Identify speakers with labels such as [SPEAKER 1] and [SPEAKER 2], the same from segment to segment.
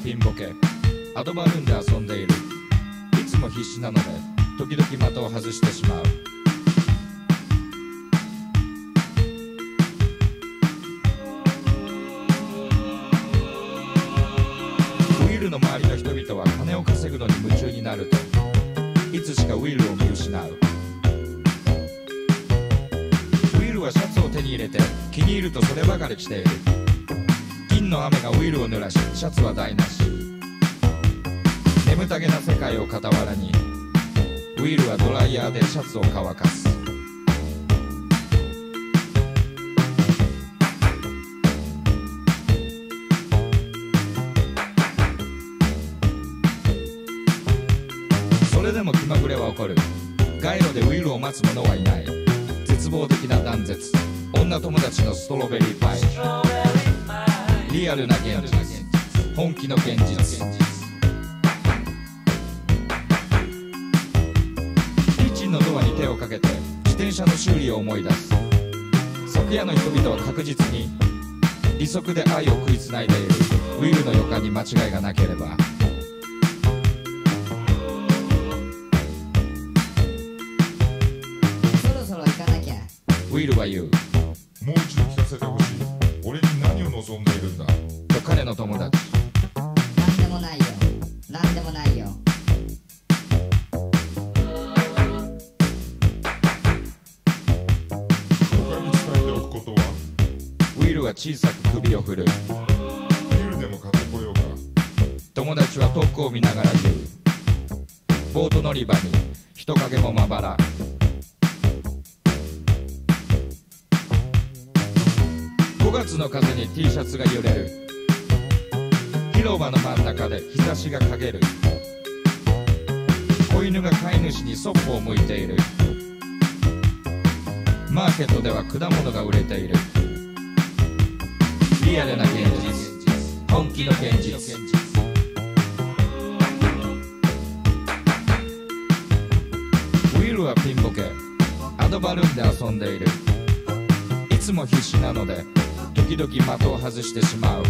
[SPEAKER 1] ピンボケ、アドバルーンで遊んでいる。いつも必死なので時々的を外してしまう。ウィールの周りの人々は金を稼ぐのに夢中になるといつしかウィールを見失う。ウィールはシャツを手に入れて気に入るとそればかり着ている。銀の雨がウィールを濡らしシャツは台無し。眠たげな世界を傍らにウィールはドライヤーでシャツを乾かす。それでも気まぐれは起こる。街路でウィールを待つ者はいない。絶望的な断絶、女友達のストロベリーパイ、リアルな現実、本気の現実。キッチンのドアに手をかけて自転車の修理を思い出す。昨夜の人々は確実に利息で愛を食いつないでいる。ウィールの予感に間違いがなければ。ウィールは言う。
[SPEAKER 2] もう一度聞かせてほしい。俺に何を望んでいるんだ
[SPEAKER 1] と彼の友達。
[SPEAKER 3] なんでもないよ、なんでもないよ。
[SPEAKER 2] 他に伝えておくことは。
[SPEAKER 1] ウィールは小さく首を振る。
[SPEAKER 2] ビールでも買ってこようか。
[SPEAKER 1] 友達は遠くを見ながら言う。ボート乗り場に人影もまばら。5月の風に T シャツが揺れる。広場の真ん中で日差しが陰る。子犬が飼い主にそっぽを向いている。マーケットでは果物が売れている。リアルな現実、本気の現実。ウィールはピンボケ、アドバルーンで遊んでいる。いつも必死なので時々的を外してしまう。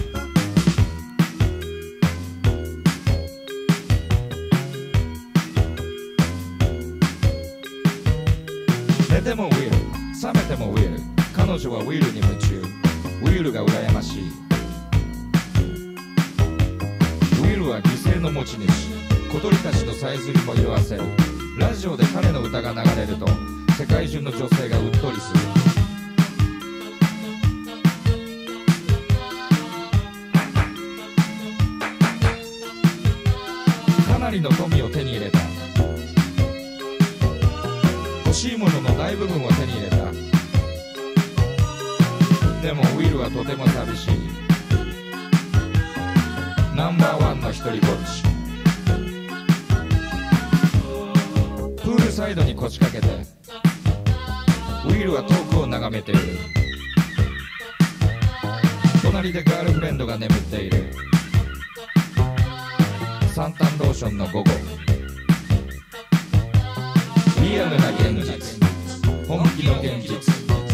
[SPEAKER 1] 寝てもウィール、覚めてもウィール。彼女はウィールに夢中。ウィールが羨ましい。ウィールは犠牲の持ち主。小鳥たちのさえずりも色あせる。ラジオで彼の歌が流れると世界中の女性がうっとりする。かなりの富を手に入れた。欲しいものの大部分を手に入れた。でもウィルはとても寂しい。ナンバーワンの一人ぼっち。プールサイドに腰掛けてウィルは遠くを眺めている。隣でガールフレンドが眠っている。サンタンローションの午後。リアルな現実、本気の現実。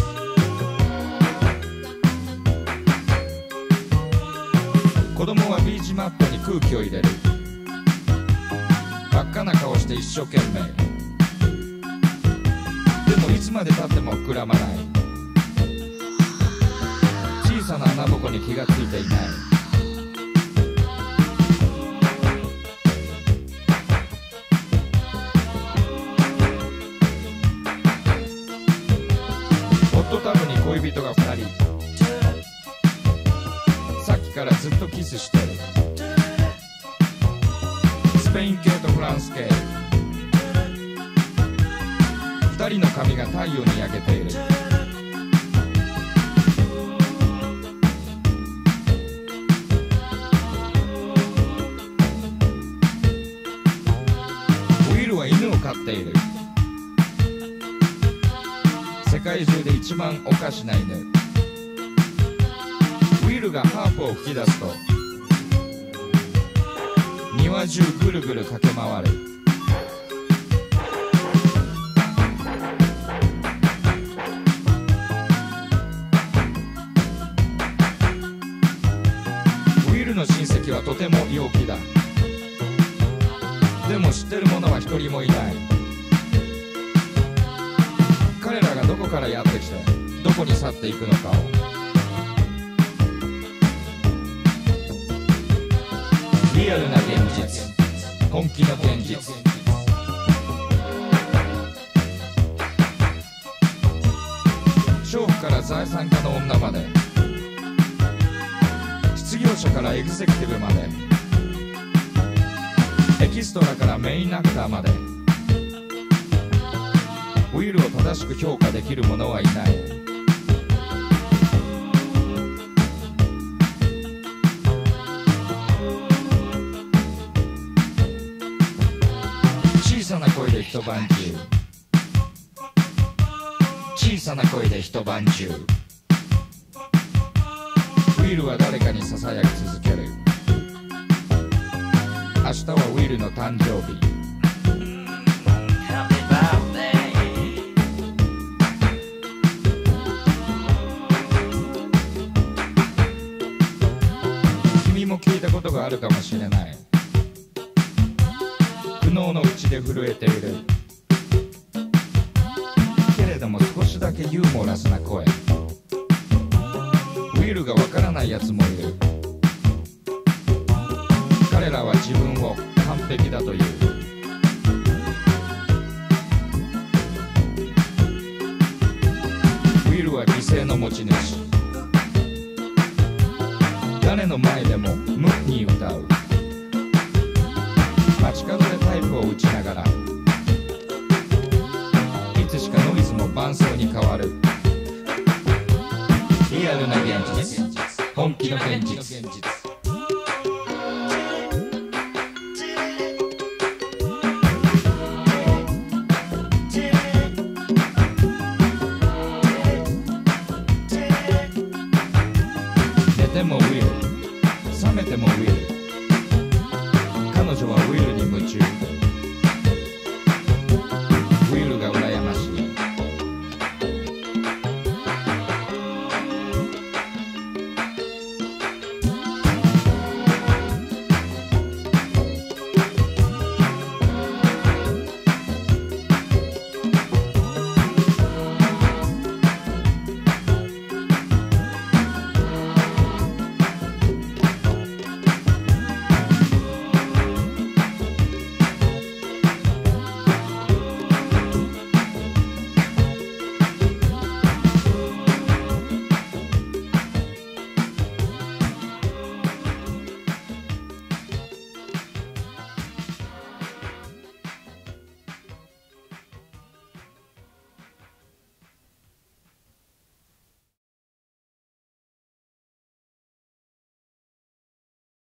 [SPEAKER 1] 子供はビーチマットに空気を入れる。真っ赤な顔して一生懸命。でもいつまでたっても膨らまない。小さな穴ぼこに気がついていない。ホットタブに恋人が2人。さっきからずっとキスしてる。スペイン系とフランス系。2人の髪が太陽に焼けている。ウィルは犬を飼っている。世界中で一番おかしな犬。ウィルがハープを吹き出すと庭中ぐるぐる駆け回る。ウィルのの親戚はとても陽気だ。でも知ってる者は一人もいない。彼らがどこからやってきてどこに去っていくのかを。リアルな現実、本気の現実。娼婦から財産家の女まで、失業者からエグゼクティブまで、エキストラからメインアクターまで、ウィルを正しく評価できる者はいない。小さな声で一晩中、小さな声で一晩中、ウィルは誰かにささやき続ける。明日はウィルの誕生日。君も聞いたことがあるかもしれない。苦悩の内で震えているけれども少しだけユーモラスな声。ウィルがわからないやつもいる。彼らは自分を完璧だという。ウィルは犠牲の持ち主。誰の前でも無に歌う。街角でタイプを打ちながら、いつしかノイズも伴奏に変わる。リアルな現実、本気の現実。寝てもウィル、覚めてもウィル。彼女はウィルに夢中。